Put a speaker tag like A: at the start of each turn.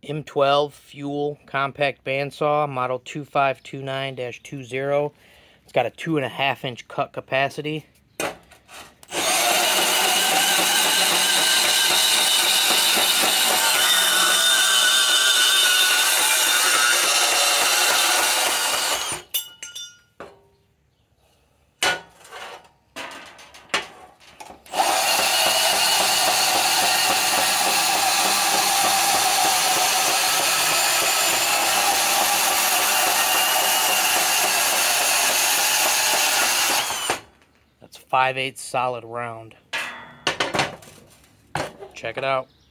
A: M12 fuel compact bandsaw, model 2529-20. It's got a 2.5-inch cut capacity. That's 5/8 solid round. Check it out.